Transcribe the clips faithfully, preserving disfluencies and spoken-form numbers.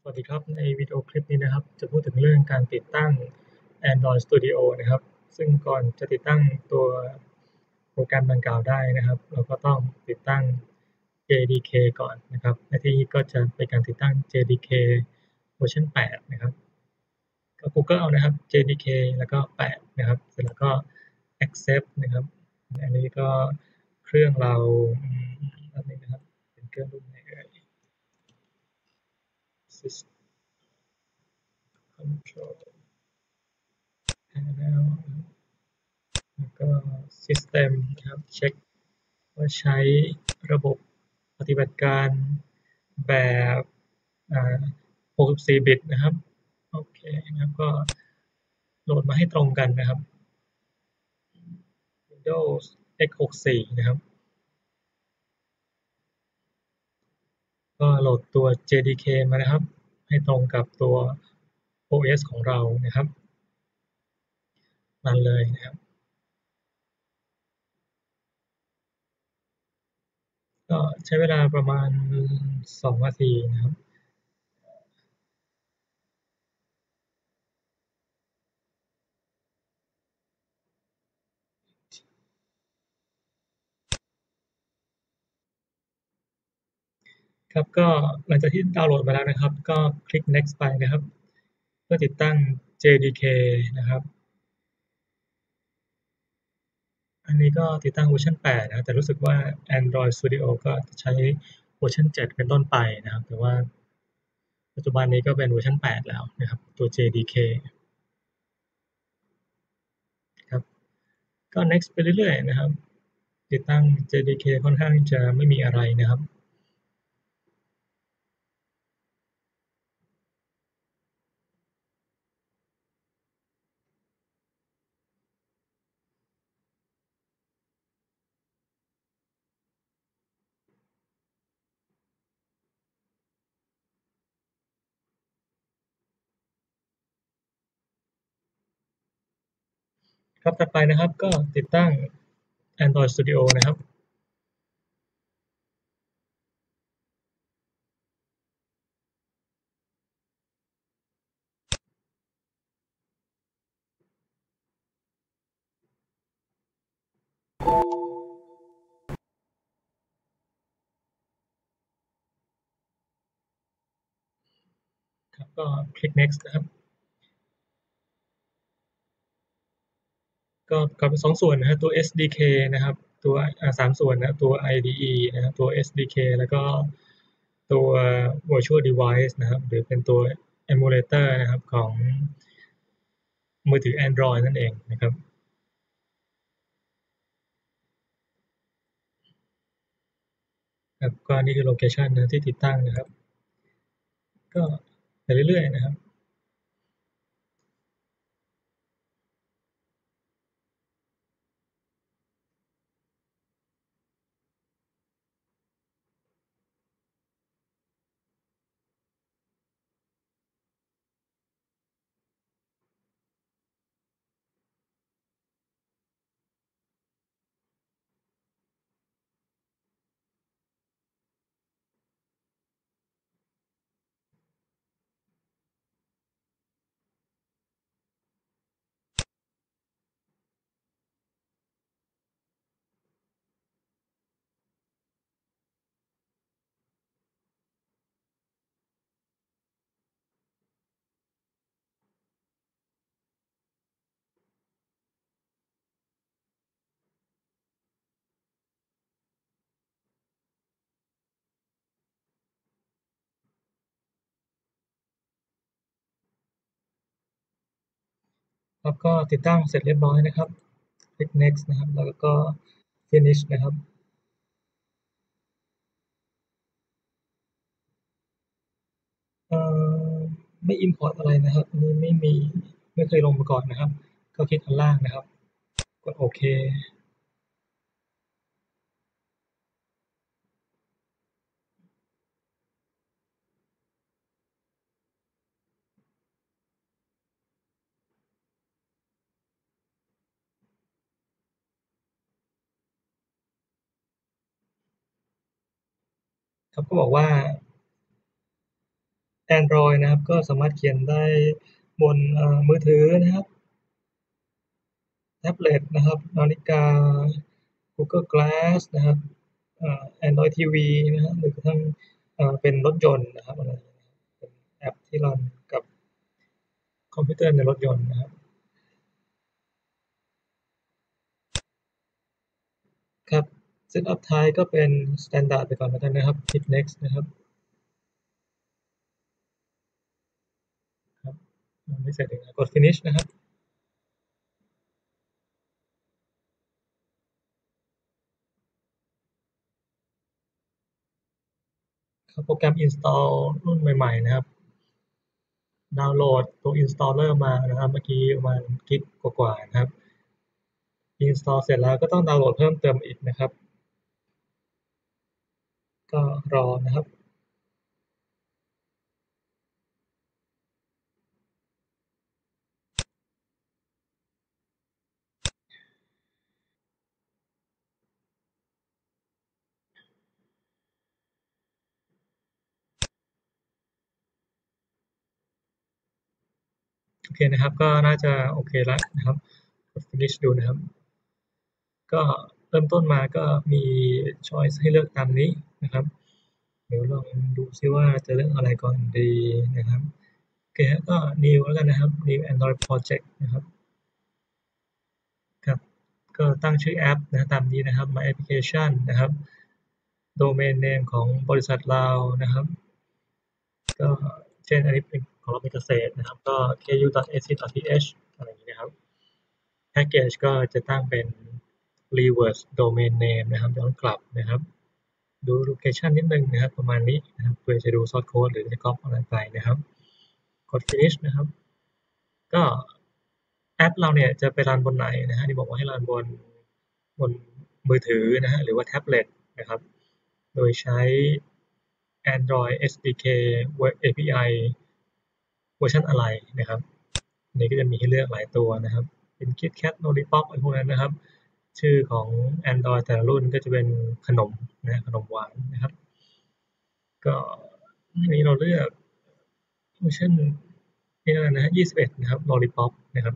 วัสดีครับในวิดีโอคลิปนี้นะครับจะพูดถึงเรื่องการติดตั้ง Android Studio นะครับซึ่งก่อนจะติดตั้งตัวโปรแกรมดังกล่าวได้นะครับเราก็ต้องติดตั้ง เจ ดี เค ก่อนนะครับในที่นี้ก็จะเป็นการติดตั้ง เจ ดี เค เวอร์ชันแปดนะครับก็ Google นะครับ เจ ดี เค แล้วก็แปดนะครับเสร็จแล้วก็ Accept นะครับอันนี้ก็เครื่องเราอืมแป๊บนึงนะครับเป็นเครื่องรุ่นไหนเอ่ย System Control Panel แล้วก็ System นะครับเช็คว่าใช้ระบบปฏิบัติการแบบอ่าหกสิบสี่บิตนะครับโอเคนะครับก็โหลดมาให้ตรงกันนะครับ Windows เอ็กซ์ หกสิบสี่ นะครับก็โหลดตัว เจ ดี เค มานะครับให้ตรงกับตัว โอ เอส ของเรานะครับรันเลยนะครับก็ใช้เวลาประมาณสองนาทีนะครับครับก็หลังจากที่ดาวน์โหลดมาแล้วนะครับก็คลิก next ไปนะครับเพื่อติดตั้ง เจ ดี เค นะครับอันนี้ก็ติดตั้งเวอร์ชันแปดนะครับแต่รู้สึกว่า Android Studio ก็จะใช้เวอร์ชันเจ็ดเป็นต้นไปนะครับแต่ว่าปัจจุบันนี้ก็เป็นเวอร์ชันแปดแล้วนะครับตัว เจ ดี เค ครับก็ next ไปเรื่อยๆนะครับติดตั้ง เจ ดี เค ค่อนข้างจะไม่มีอะไรนะครับครับถัดไปนะครับก็ติดตั้ง Android Studio นะครับครับก็คลิก next นะครับก็ประกอบเป็นสองส่วนนะครับตัว เอส ดี เค นะครับตัวอ่าสามส่วนนะตัว ไอ ดี อี นะครับตัว เอส ดี เค แล้วก็ตัว Virtual Device นะครับหรือเป็นตัว Emulator นะครับของมือถือ Android นั่นเองนะครับครับก็นี่คือโลเคชันนะที่ติดตั้งนะครับก็ไปเรื่อยๆนะครับแล้วก็ติดตั้งเสร็จเรียบร้อยนะครับคลิก next นะครับแล้วก็ finish นะครับเอ่อไม่ import อะไรนะครับอันนี้ไม่มีไม่เคยลงมาก่อนนะครับก็คลิกอันล่างนะครับกดโอเคครับก็บอกว่า Android นะครับก็สามารถเขียนได้บนเอ่อมือถือนะครับแท็บเล็ตนะครับนาฬิกา Google Glass นะครับเอ่อ Android ที วี นะครับหรือกระทั่งเอ่อเป็นรถยนต์นะครับอะไรเป็นแอปที่รันกับคอมพิวเตอร์ในรถยนต์นะครับครับ Setup Type ก็เป็น Standard ไปก่อนแล้วกันนะครับ Click Next นะครับครับยังไม่เสร็จอีกนะกด Finish นะครับครับโปรแกรม Install รุ่นใหม่ๆนะครับดาวน์โหลดตัว Installer มานะครับเมื่อกี้ประมาณกิกกว่าๆนะครับ Install เสร็จแล้วก็ต้องดาวน์โหลดเพิ่มเติมอีกนะครับก็รอนะครับโอเคนะครับก็น่าจะโอเคแล้วนะครับกด Finish ดูนะครับก็เริ่มต้นมาก็มีช้อยส์ให้เลือกตามนี้นะครับเดี๋ยวลองดูซิว่าจะเลือกอะไรก่อนดีนะครับโอเคครับก็ New แล้วกันนะครับ New Android Project นะครับครับก็ตั้งชื่อแอปนะตามนี้นะครับ My Application นะครับ Domain Name ของบริษัทเรานะครับก็เช่นอันนี้เป็นของเราเป็นเกษตรนะครับก็ ku.ac.th อะไรอย่างนี้นะครับ Package ก็จะตั้งเป็น reverse domain name นะครับย้อนกลับนะครับดู location นิดนึงนะครับประมาณนี้นะครับเพื่อจะดู source code หรือจะ copy อะไรไปนะครับกด finish นะครับก็แอปเราเนี่ยจะไปรันบนไหนนะฮะที่บอกว่าให้รันบนบนมือถือนะฮะหรือว่าแท็บเล็ตนะครับโดยใช้ Android เอส ดี เค Web เอ พี ไอ เวอร์ชันอะไรนะครับอันนี้ก็จะมีให้เลือกหลายตัวนะครับเป็น KitKat Lollipop อะไรพวกนั้นนะครับชื่อของ Android แต่ละรุ่นก็จะเป็นขนมนะขนมหวานนะครับก็อันนี้เราเลือกเวอร์ชันนี่แล้วกันนะฮะยี่สิบเอ็ดนะครับ Lollipop นะครับ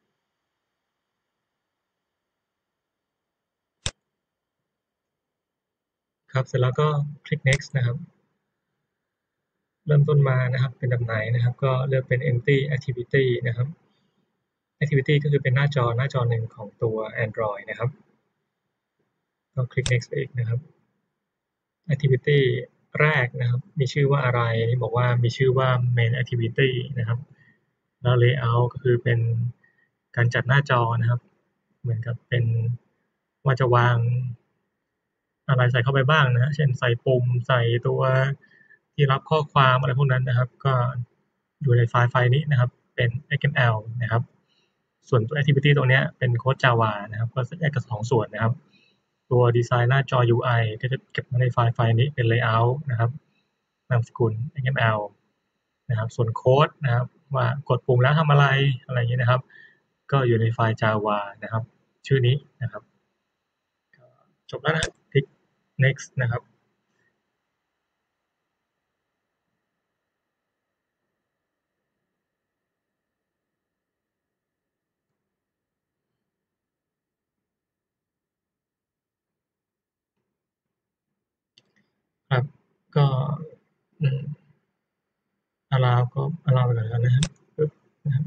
ครับเสร็จแล้วก็คลิก next นะครับเริ่มต้นมานะครับเป็นแบบไหนนะครับก็เลือกเป็น empty activity นะครับ activity ก็คือเป็นหน้าจอหน้าจอหนึ่งของตัว Android นะครับก็คลิก next ไปอีกนะครับ activity แรกนะครับมีชื่อว่าอะไรนี่บอกว่ามีชื่อว่า main activity นะครับแล้ว layout ก็คือเป็นการจัดหน้าจอนะครับเหมือนกับเป็นว่าจะวางอะไรใส่เข้าไปบ้างนะฮะเช่นใส่ปุ่มใส่ตัวที่รับข้อความอะไรพวกนั้นนะครับก็อยู่ในไฟล์ไฟล์นี้นะครับเป็น เอ็กซ์ เอ็ม แอล นะครับส่วนตัว activity ตรงนี้เป็นโค้ด Java นะครับก็แยกกันสองส่วนนะครับตัวดีไซน์หน้าจอ ยู ไอ ก็จะเก็บมาในไฟล์ไฟล์นี้เป็น layout นะครับนามสกุล เอ็กซ์ เอ็ม แอล นะครับส่วนโค้ดนะครับว่ากดปุ่มแล้วทำอะไรอะไรอย่างนี้นะครับก็อยู่ในไฟล์ Java นะครับชื่อนี้นะครับจบแล้วนะครับคลิก next นะครับครับก็อืม allow ก็ allow ไปก่อนแล้วนะครับปึ๊บนะครับ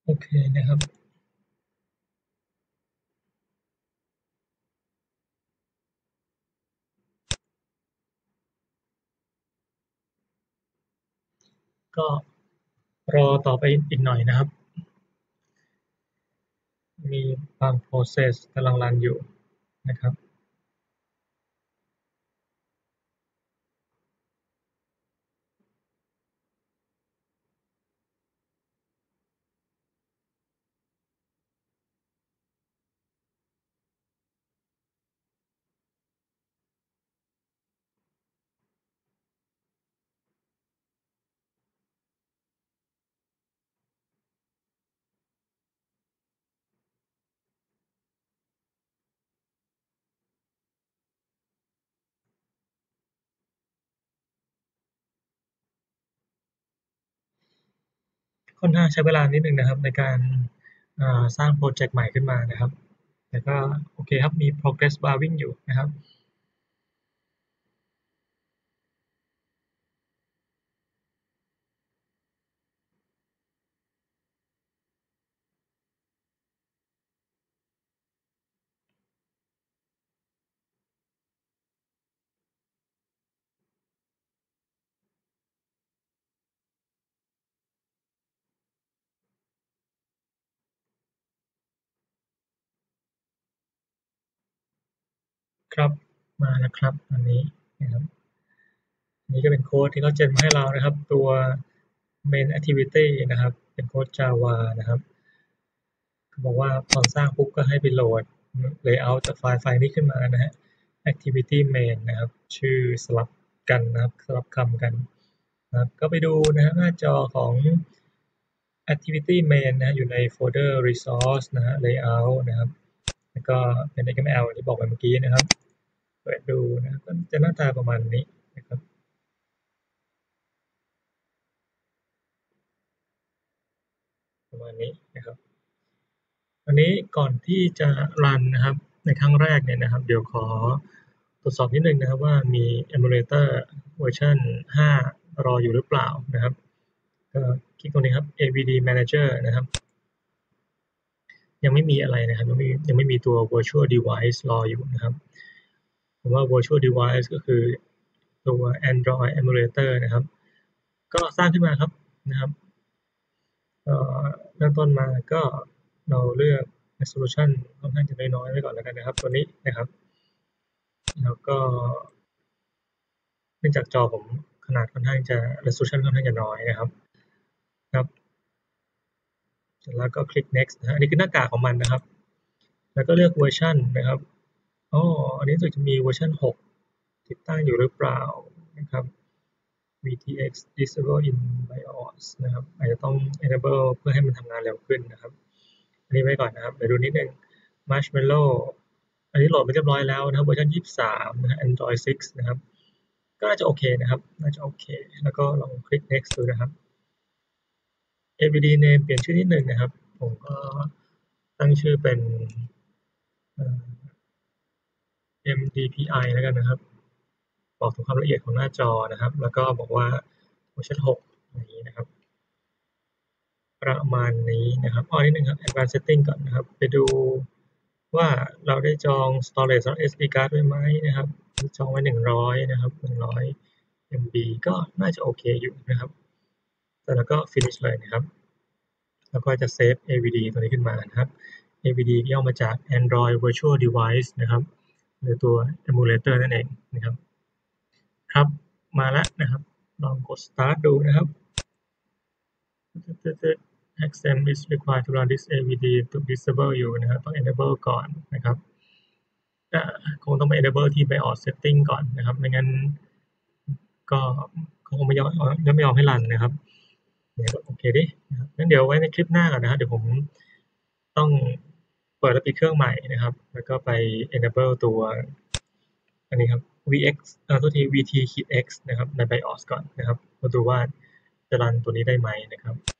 โอเคนะครับก็รอต่อไปอีกหน่อยนะครับมีบาง process กำลังรันอยู่นะครับค่อนข้างใช้เวลานิดนึงนะครับในการสร้างโปรเจกต์ใหม่ขึ้นมานะครับแต่ก็โอเคครับมี progress bar วิ่งอยู่นะครับครับมาแล้วครับอันนี้นะครับอันนี้ก็เป็นโค้ดที่เขาเจนมาให้เรานะครับตัว main activity นะครับเป็นโค้ด Java นะครับเขาบอกว่าตอนสร้างปุ๊บก็ให้ไปโหลด layout จากไฟล์ไฟล์นี้ขึ้นมานะฮะ activity main นะครับชื่อสลับกันนะครับสลับคำกันนะครับก็ไปดูนะฮะหน้าจอของ activity main นะอยู่ในโฟลเดอร์ resource นะฮะ layout นะครับแล้วก็เป็น เอ็กซ์ เอ็ม แอล ที่บอกไปเมื่อกี้นะครับเปิดดูนะก็จะหน้าตาประมาณนี้นะครับประมาณนี้นะครับอันนี้ก่อนที่จะรันนะครับในครั้งแรกเนี่ยนะครับเดี๋ยวขอตรวจสอบนิดนึงนะครับว่ามี emulator เวอร์ชันห้ารออยู่หรือเปล่านะครับก็คลิกตรงนี้ครับ เอ วี ดี Manager นะครับยังไม่มีอะไรนะครับยังไม่ยังไม่มีตัว virtual device รออยู่นะครับผมว่า virtual device ก็คือตัว Android emulator นะครับก็สร้างขึ้นมาครับนะครับเอ่อเริ่มต้นมาก็เราเลือก resolution ค่อนข้างจะน้อยๆไว้ก่อนแล้วกันนะครับตัวนี้นะครับแล้วก็เนื่องจากจอผมขนาดค่อนข้างจะ resolution ค่อนข้างจะน้อยนะครับครับเสร็จแล้วก็คลิก next นะฮะอันนี้คือหน้ากากของมันนะครับแล้วก็เลือกเวอร์ชันนะครับอ๋ออันนี้รู้สึกจะมีเวอร์ชันหกติดตั้งอยู่หรือเปล่านะครับ วี ที เอ็กซ์ Disable in BIOS นะครับอาจจะต้อง enable เพื่อให้มันทำงานเร็วขึ้นนะครับอันนี้ไว้ก่อนนะครับเดี๋ยวดูนิดนึง Marshmallow อันนี้โหลดไปเรียบร้อยแล้วนะครับเวอร์ชันยี่สิบสามนะฮะ Android ซิกซ์นะครับก็น่าจะโอเคนะครับน่าจะโอเคแล้วก็ลองคลิก next ดูนะครับ เอ วี ดี name เปลี่ยนชื่อนิดนึงนะครับผมก็ตั้งชื่อเป็นเอ่อ เอ็ม ดี พี ไอ แล้วกันนะครับบอกถึงความละเอียดของหน้าจอนะครับแล้วก็บอกว่าเวอร์ชันหกอย่างนี้นะครับประมาณนี้นะครับอ้อนิดนึงครับ Advanced Setting ก่อนนะครับไปดูว่าเราได้จอง storage สำหรับ เอส ดี card ไว้ไหมนะครับจองไว้หนึ่งร้อยนะครับหนึ่งร้อย เอ็ม บี ก็น่าจะโอเคอยู่นะครับแล้วก็ finish เลยนะครับแล้วก็จะเซฟ เอ วี ดี ตัวนี้ขึ้นมานะครับ เอ วี ดี ย่อมาจาก Android Virtual Device นะครับหรือตัว emulator นั่นเองนะครับครับมาแล้วนะครับลองกด start ดูนะครับ Access is required to run this เอ วี ดี to disable อยู่นะครับต้อง enable ก่อนนะครับคงต้องไป enable ที่ BIOS setting ก่อนนะครับไม่งั้นก็เขาคงไม่ยอมไม่ยอมให้รันนะครับเดี๋ยวโอเคดินะครับงั้นเดี๋ยวไว้ในคลิปหน้าก่อนนะครับเดี๋ยวผมต้องเปิดแล้วปิดเครื่องใหม่นะครับแล้วก็ไป enable ตัวอันนี้ครับ วี เอ็กซ์ เอ่อโทษที วี ที X นะครับใน BIOS ก่อนนะครับมาดูว่าจะรันตัวนี้ได้ไหมนะครับ